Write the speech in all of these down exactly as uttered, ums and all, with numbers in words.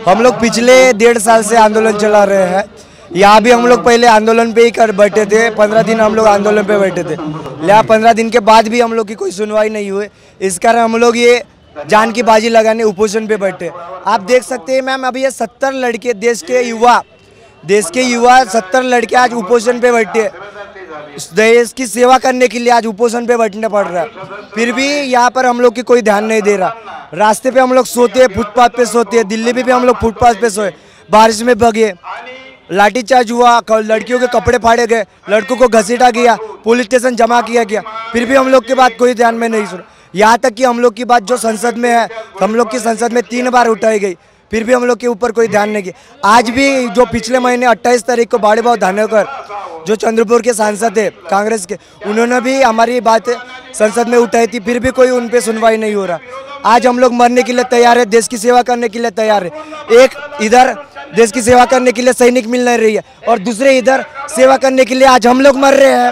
हम लोग पिछले डेढ़ साल से आंदोलन चला रहे हैं। यहाँ भी हम लोग पहले आंदोलन पे ही कर बैठे थे, पंद्रह दिन हम लोग आंदोलन पे बैठे थे। लिया पंद्रह दिन के बाद भी हम लोग की कोई सुनवाई नहीं हुई। इस कारण हम लोग ये जान की बाजी लगाने उपोषण पे बैठे। आप देख सकते हैं मैम, अभी ये सत्तर लड़के देश के युवा देश के युवा सत्तर लड़के आज उपोषण पे बैठे, देश की सेवा करने के लिए आज उपोषण पे बैठने पड़ रहा है। फिर भी यहाँ पर हम लोग की कोई ध्यान नहीं दे रहा। रास्ते पे हम लोग सोते हैं, फुटपाथ पे सोते हैं। दिल्ली में भी हम लोग फुटपाथ पे सोए, बारिश में भगे, लाठीचार्ज हुआ, लड़कियों के कपड़े फाड़े गए, लड़कों को घसीटा गया, पुलिस स्टेशन जमा किया गया। फिर भी हम लोग की बात कोई ध्यान में नहीं सुना। यहाँ तक कि हम लोग की बात जो संसद में है, हम लोग की संसद में तीन बार उठाई गई, फिर भी हम लोग के ऊपर कोई ध्यान नहीं किया। आज भी जो पिछले महीने अट्ठाईस तारीख को बाड़ी बाव धानेकर जो चंद्रपुर के सांसद है कांग्रेस के, उन्होंने भी हमारी बात संसद में उठाई थी, फिर भी कोई उन पे सुनवाई नहीं हो रहा। आज हम लोग मरने के लिए तैयार है, देश की सेवा करने के लिए तैयार है। एक इधर देश की सेवा करने के लिए सैनिक मिल नहीं रही है और दूसरे इधर सेवा करने के लिए आज हम लोग मर रहे हैं।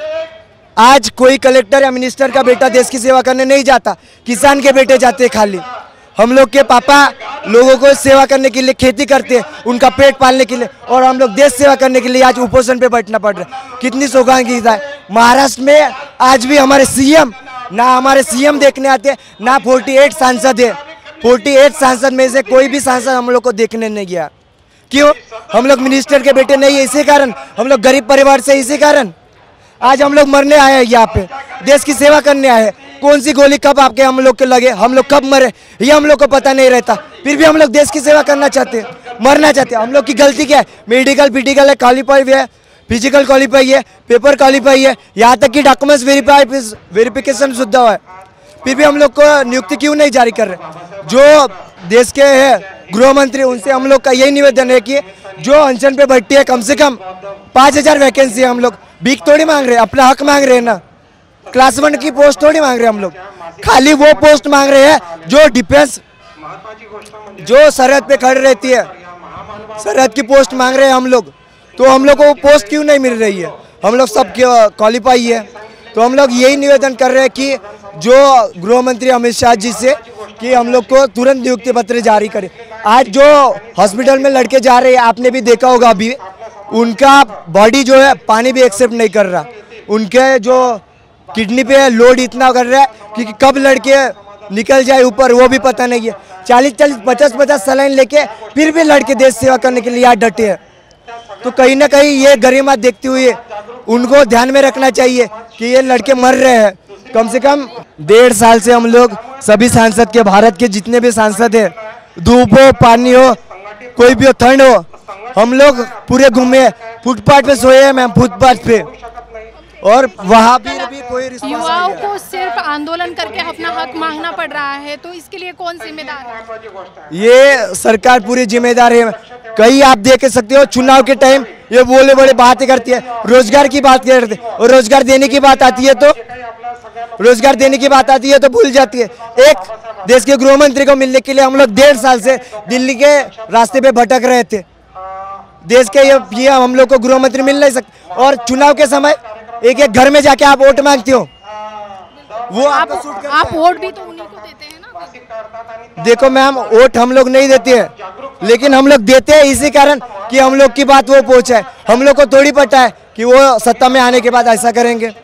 आज कोई कलेक्टर या मिनिस्टर का बेटा देश की सेवा करने नहीं जाता, किसान के बेटे जाते खाली। हम लोग के पापा लोगों को सेवा करने के लिए खेती करते हैं, उनका पेट पालने के लिए, और हम लोग देश सेवा करने के लिए आज उपोषण पे बैठना पड़ रहा है। कितनी शोकांतिका है। महाराष्ट्र में आज भी हमारे सीएम ना हमारे सीएम देखने आते, ना अड़तालीस सांसद है। अड़तालीस सांसद में से कोई भी सांसद हम लोग को देखने नहीं गया। क्यों? हम लोग मिनिस्टर के बेटे नहीं है, इसी कारण। हम लोग गरीब परिवार से, इसी कारण आज हम लोग मरने आए हैं, यहाँ पे देश की सेवा करने आए हैं। कौन सी गोली कब आपके हम लोग के लगे, हम लोग कब मरे, ये हम लोग को पता नहीं रहता। फिर भी हम लोग देश की सेवा करना चाहते हैं, मरना चाहते हैं। हम लोग की गलती क्या है? मेडिकल फिजिकल है, क्वालिफाई है, फिजिकल क्वालिफाई है, पेपर क्वालिफाई है, यहाँ तक कि डॉक्यूमेंट्स वेरीफाई वेरिफिकेशन सुविधा है। फिर भी हम लोग को नियुक्ति क्यों नहीं जारी कर रहे? जो देश के है गृह मंत्री, उनसे हम लोग का यही निवेदन है कि जो अनशन पे बैठती है, कम से कम पाँच हजार वैकेंसी है। हम लोग भीख थोड़ी मांग रहे हैं, अपना हक मांग रहे हैं ना। क्लास वन की पोस्ट थोड़ी मांग रहे हैं हम लोग, खाली वो पोस्ट मांग रहे हैं जो डिफेंस, जो सरहद पे खड़ी रहती है, सरहद की पोस्ट मांग रहे हैं हम लोग। तो हम लोग को पोस्ट क्यों नहीं मिल रही है? हम लोग सब क्वालिफाई है। तो हम लोग यही निवेदन कर रहे हैं कि जो गृह मंत्री अमित शाह जी से कि हम लोग को तुरंत नियुक्ति पत्र जारी करें। आज जो हॉस्पिटल में लड़के जा रहे हैं, आपने भी देखा होगा, अभी उनका बॉडी जो है पानी भी एक्सेप्ट नहीं कर रहा। उनके जो किडनी पे लोड इतना कर रहा है कि कब लड़के निकल जाए ऊपर वो भी पता नहीं है। चालीस चालीस पचास पचास सलाइन लेके फिर भी लड़के देश सेवा करने के लिए यहाँ डटे हैं। तो कहीं ना कहीं ये गरिमा देखते हुए उनको ध्यान में रखना चाहिए कि ये लड़के मर रहे हैं। कम से कम डेढ़ साल से हम लोग सभी सांसद के, भारत के जितने भी सांसद हैं, धूप हो, पानी हो, कोई भी हो, ठंड हो, हम लोग पूरे घूमे, फुटपाथ पे सोए हैं मैम, फुटपाथ पे, और वहाँ भी, भी कोई रिस्पॉन्स नहीं है। युवाओं को सिर्फ आंदोलन करके अपना हक मांगना पड़ रहा है, तो इसके लिए कौन जिम्मेदार है? ये सरकार पूरी जिम्मेदार है। कई आप देख सकते हो, चुनाव के टाइम ये बोले बड़े बातें करती है, रोजगार की बात करते हैं, और रोजगार देने की बात आती है तो रोजगार देने की बात आती है तो भूल जाती है। एक देश के गृह मंत्री को मिलने के लिए हम लोग डेढ़ साल से दिल्ली के रास्ते पे भटक रहे थे। देश के ये, ये हम लोग को गृह मंत्री मिल नहीं सकते, और चुनाव के समय एक एक घर में जाके आप वोट मांगते हो, वो आप आप वोट भी तो उन्हीं को देते हैं ना। देखो मैम, वोट हम लोग नहीं देते हैं, लेकिन हम लोग देते हैं इसी कारण कि हम लोग की बात वो पहुंचाए। हम लोग को थोड़ी पता है कि वो सत्ता में आने के बाद ऐसा करेंगे।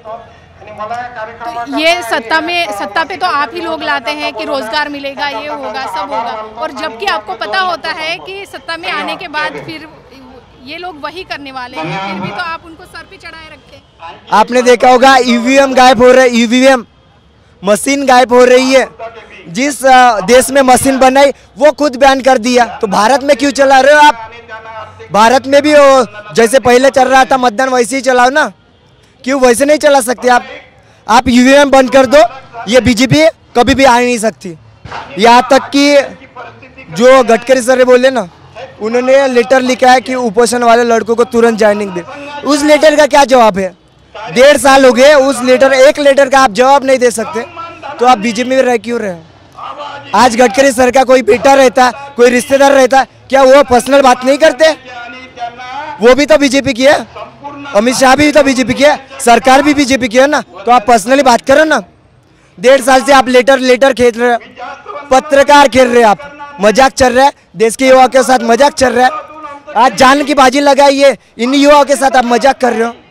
तो ये सत्ता में सत्ता पे तो आप ही लोग लाते हैं कि रोजगार मिलेगा, ये होगा, सब होगा, और जबकि आपको पता होता है कि सत्ता में आने के बाद फिर ये लोग वही करने वाले हैं, फिर भी तो आप उनको सर पे चढ़ाए रखते हैं। आपने देखा होगा ईवीएम गायब हो रहे, ईवीएम मशीन गायब हो रही है। जिस देश में मशीन बनाई वो खुद बैन कर दिया, तो भारत में क्यों चला रहे हो आप? भारत में भी जैसे पहले चल रहा था मतदान, वैसे ही चलाओ ना। क्यों वैसे नहीं चला सकते आप? आप ईवीएम बंद कर दो, ये बीजेपी कभी भी आ नहीं सकती। यहाँ तक कि जो गडकरी सर बोले ना, उन्होंने लेटर लिखा है कि उपोषण वाले लड़कों को तुरंत ज्वाइनिंग दे। उस लेटर का क्या जवाब है? डेढ़ साल हो गए, उस लेटर एक लेटर का आप जवाब नहीं दे सकते, तो आप बीजेपी में रह क्यों रहे? आज गडकरी सर का कोई बेटा रहता, कोई रिश्तेदार रहता, क्या वो पर्सनल बात नहीं करते? वो भी तो बीजेपी की है, अमित शाह भी तो बीजेपी की है, सरकार भी बीजेपी की है ना। तो आप पर्सनली बात करो ना। डेढ़ साल से आप लेटर लेटर खेल रहे, पत्रकार खेल रहे आप। मजाक चल रहा है, देश के युवा के साथ मजाक चल रहा है। आज जान की बाजी लगाई है, इन युवाओं के साथ आप मजाक कर रहे हो।